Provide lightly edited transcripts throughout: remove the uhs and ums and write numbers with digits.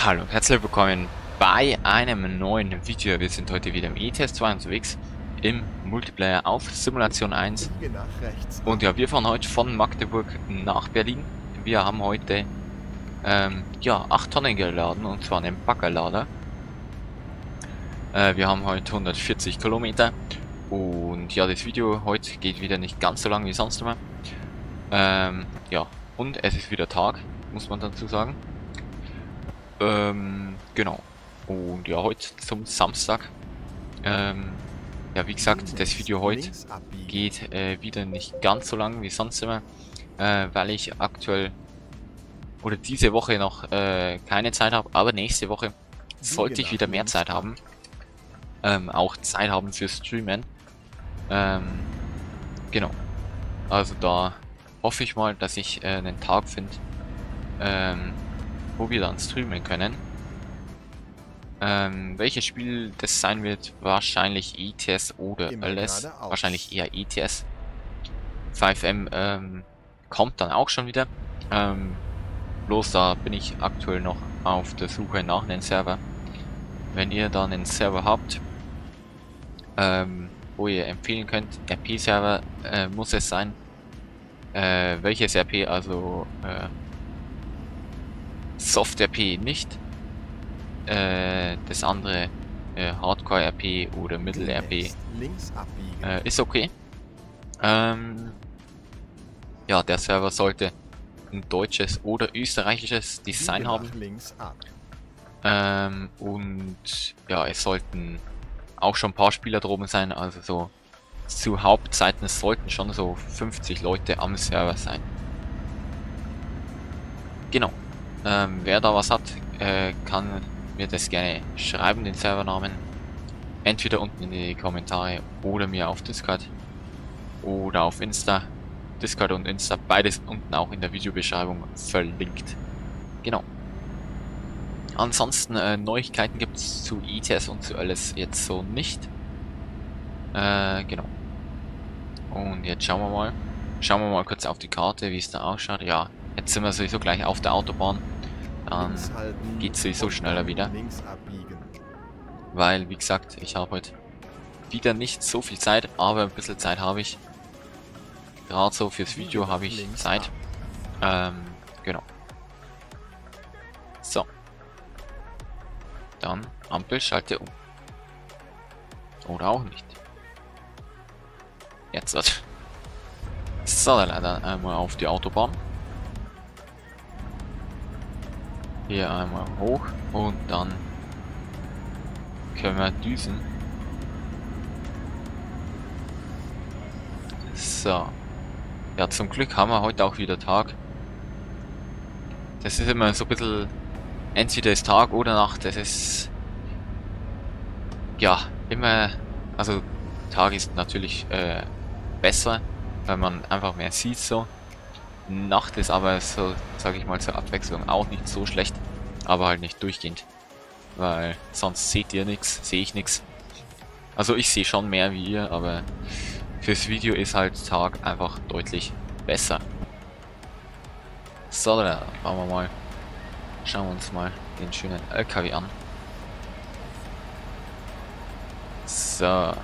Hallo und herzlich willkommen bei einem neuen Video. Wir sind heute wieder im ETS 2 unterwegs, im Multiplayer auf Simulation 1. Und ja, wir fahren heute von Magdeburg nach Berlin. Wir haben heute 8 Tonnen geladen, und zwar einen Baggerlader. Wir haben heute 140 Kilometer. Und ja, das Video heute geht wieder nicht ganz so lang wie sonst immer. Ja, und es ist wieder Tag, muss man dazu sagen. Genau. Und ja, heute zum Samstag. Ja, wie gesagt, das Video heute geht wieder nicht ganz so lang wie sonst immer, weil ich aktuell oder diese Woche noch keine Zeit habe, aber nächste Woche sollte ich wieder mehr Zeit haben. Auch Zeit haben für Streamen. Genau. Also da hoffe ich mal, dass ich einen Tag finde, wo wir dann streamen können. Welches Spiel das sein wird? Wahrscheinlich ETS oder LS. Wahrscheinlich eher ETS. 5M kommt dann auch schon wieder. Bloß da bin ich aktuell noch auf der Suche nach einem Server. Wenn ihr dann einen Server habt, wo ihr empfehlen könnt, RP-Server muss es sein. Welches RP? Also Soft-RP nicht. Das andere Hardcore-RP oder Mittel-RP ist okay. Ja, der Server sollte ein deutsches oder österreichisches Design haben. Und ja, es sollten auch schon ein paar Spieler droben sein, also so zu Hauptzeiten sollten schon so 50 Leute am Server sein. Genau. Wer da was hat, kann mir das gerne schreiben, den Servernamen. Entweder unten in die Kommentare oder mir auf Discord oder auf Insta. Discord und Insta, beides unten auch in der Videobeschreibung verlinkt. Genau. Ansonsten Neuigkeiten gibt es zu ETS und zu alles jetzt so nicht. Genau. Und jetzt schauen wir mal. Schauen wir mal kurz auf die Karte, wie es da ausschaut. Ja, jetzt sind wir sowieso gleich auf der Autobahn. Dann geht es sowieso schneller wieder. Weil, wie gesagt, ich habe heute wieder nicht so viel Zeit, aber ein bisschen Zeit habe ich. Gerade so fürs Video habe ich Zeit. Genau. So. Dann Ampel, schalte um. Oder auch nicht. Jetzt wird. So, dann leider einmal auf die Autobahn. Hier einmal hoch und dann können wir düsen. So. Ja, zum Glück haben wir heute auch wieder Tag. Das ist immer so ein bisschen, entweder ist Tag oder Nacht. Das ist ja immer, also Tag ist natürlich besser, weil man einfach mehr sieht so. Nacht ist aber so, sage ich mal, zur Abwechslung auch nicht so schlecht, aber halt nicht durchgehend, weil sonst seht ihr nichts, sehe ich nichts. Also ich sehe schon mehr wie ihr, aber fürs Video ist halt Tag einfach deutlich besser. So, dann machen wir mal, schauen wir uns mal den schönen LKW an. So.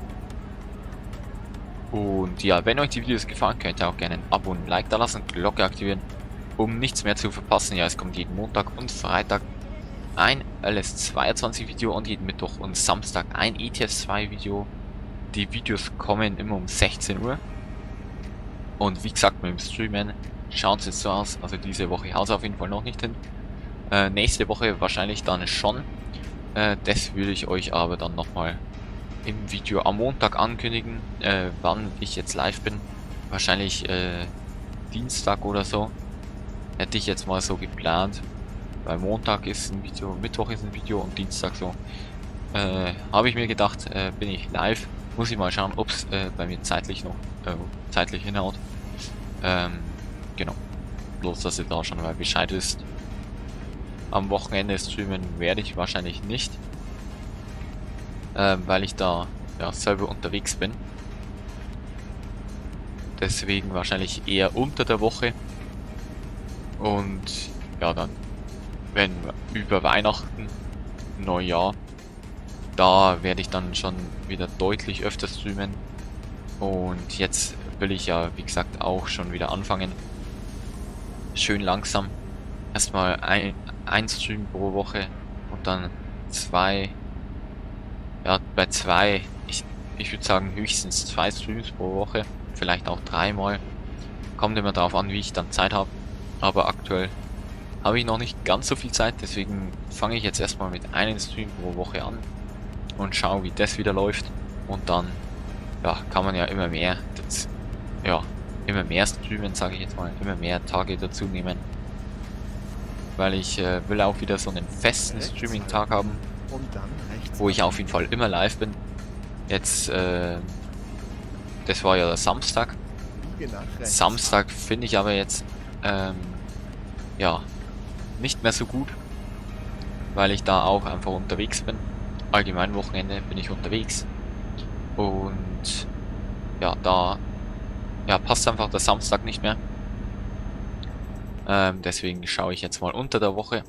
Und ja, wenn euch die Videos gefallen, könnt ihr auch gerne ein Abo und ein Like da lassen, Glocke aktivieren, um nichts mehr zu verpassen. Ja, es kommt jeden Montag und Freitag ein LS22 Video und jeden Mittwoch und Samstag ein ETS 2 Video. Die Videos kommen immer um 16 Uhr. Und wie gesagt, mit dem Streamen schaut es jetzt so aus. Also diese Woche haut es auf jeden Fall noch nicht hin. Nächste Woche wahrscheinlich dann schon. Das würde ich euch aber dann nochmal im Video am Montag ankündigen, wann ich jetzt live bin. Wahrscheinlich Dienstag oder so. Hätte ich jetzt mal so geplant. Weil Montag ist ein Video, Mittwoch ist ein Video und Dienstag so. Habe ich mir gedacht, bin ich live. Muss ich mal schauen, ob es bei mir zeitlich noch zeitlich hinhaut. Genau. Bloß, dass ihr da schon mal Bescheid wisst. Am Wochenende streamen werde ich wahrscheinlich nicht. Weil ich da ja selber unterwegs bin. Deswegen wahrscheinlich eher unter der Woche. Und ja, dann wenn über Weihnachten, Neujahr, da werde ich dann schon wieder deutlich öfter streamen. Und jetzt will ich ja, wie gesagt, auch schon wieder anfangen. Schön langsam. Erstmal ein Stream pro Woche und dann 2. Ja, bei 2, ich würde sagen höchstens 2 Streams pro Woche. Vielleicht auch 3 mal. Kommt immer darauf an, wie ich dann Zeit habe. Aber aktuell habe ich noch nicht ganz so viel Zeit. Deswegen fange ich jetzt erstmal mit einem Stream pro Woche an. Und schaue, wie das wieder läuft. Und dann, ja, kann man ja immer mehr, immer mehr streamen, sage ich jetzt mal. Immer mehr Tage dazu nehmen. Weil ich will auch wieder so einen festen Streaming-Tag haben. Wo ich auf jeden Fall immer live bin. Jetzt, das war ja der Samstag. Samstag finde ich aber jetzt, ja, nicht mehr so gut. Weil ich da auch einfach unterwegs bin. Allgemein Wochenende bin ich unterwegs. Und ja, da passt einfach der Samstag nicht mehr. Deswegen schaue ich jetzt mal unter der Woche.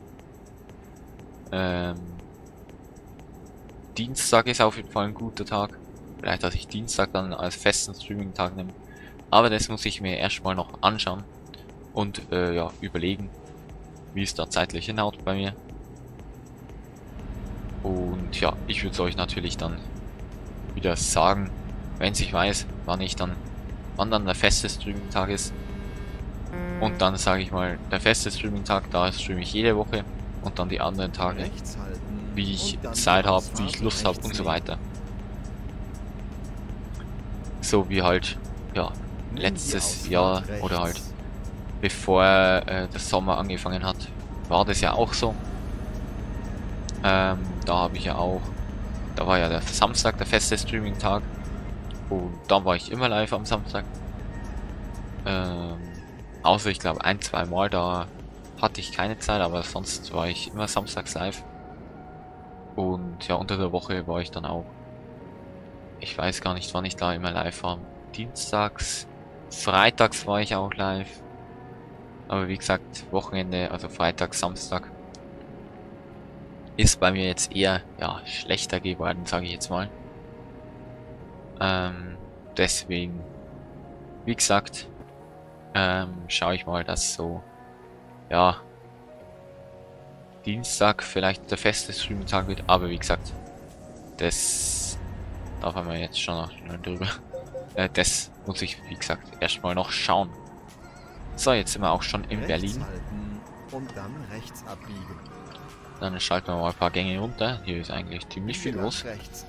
Dienstag ist auf jeden Fall ein guter Tag. Vielleicht, dass ich Dienstag dann als festen Streaming-Tag nehme. Aber das muss ich mir erstmal noch anschauen. Und ja, überlegen, wie es da zeitlich hinhaut bei mir. Und ja, ich würde es euch natürlich dann wieder sagen, wenn ich weiß, wann dann der feste Streaming-Tag ist. Und dann sage ich mal, der feste Streaming-Tag, da streame ich jede Woche. Und dann die anderen Tage, wie ich Zeit habe, wie ich Lust habe und so weiter. So wie halt, ja, letztes Jahr oder halt bevor der Sommer angefangen hat, war das ja auch so. Da habe ich ja auch, da war ja der Samstag der feste Streaming-Tag. Und da war ich immer live am Samstag. Außer ich glaube 1-2 Mal, da hatte ich keine Zeit, aber sonst war ich immer samstags live. Und ja, unter der Woche war ich dann auch. Ich weiß gar nicht, wann ich da immer live war. Dienstags, freitags war ich auch live. Aber wie gesagt, Wochenende, also Freitag, Samstag, ist bei mir jetzt eher, ja, schlechter geworden, sage ich jetzt mal. Deswegen, wie gesagt, schaue ich mal, dass so, ja, Dienstag vielleicht der feste Streaming-Tag wird, aber wie gesagt, das darf man jetzt schon noch drüber. Das muss ich, wie gesagt, erstmal noch schauen. So, jetzt sind wir auch schon in Berlin. Und dann rechts abbiegen. Dann schalten wir mal ein paar Gänge runter. Hier ist eigentlich ziemlich viel los.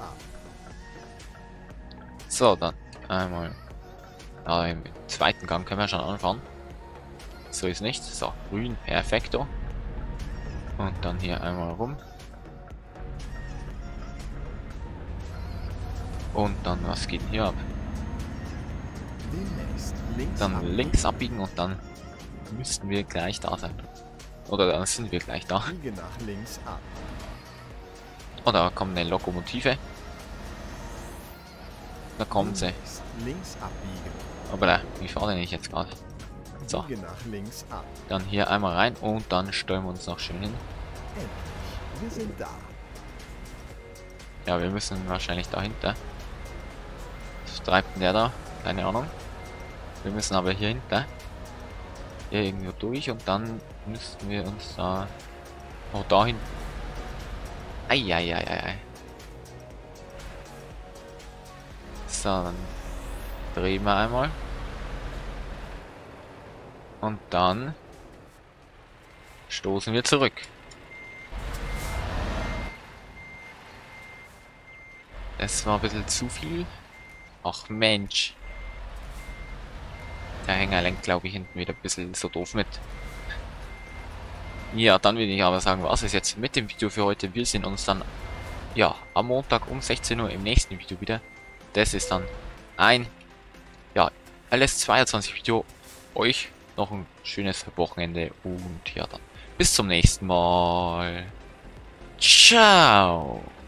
So, dann einmal. Ja, im zweiten Gang können wir schon anfangen. So ist nicht. So, grün, perfekto. Und dann hier einmal rum. Und dann, was geht denn hier ab? Dann links abbiegen und dann müssten wir gleich da sein. Oder dann sind wir gleich da. Nach links ab. Oh, da kommt eine Lokomotive. Da kommt sie. Links abbiegen. Aber da, wie fahre ich jetzt gerade? So. Nach links ab. Dann hier einmal rein und dann stellen wir uns noch schön hin. Endlich. Wir sind da. Ja, wir müssen wahrscheinlich dahinter. Was treibt denn der da? Keine Ahnung. Wir müssen aber hier hinter. Hier irgendwo durch und dann müssten wir uns da... Oh, dahin. Eieieiei. So, dann drehen wir einmal. Und dann stoßen wir zurück. Das war ein bisschen zu viel. Ach Mensch. Der Hänger lenkt, glaube ich, hinten wieder ein bisschen so doof mit. Ja, dann würde ich aber sagen, was ist jetzt mit dem Video für heute. Wir sehen uns dann, ja, am Montag um 16 Uhr im nächsten Video wieder. Das ist dann ein, ja, LS22 Video. Euch noch ein schönes Wochenende und ja, dann bis zum nächsten Mal. Ciao.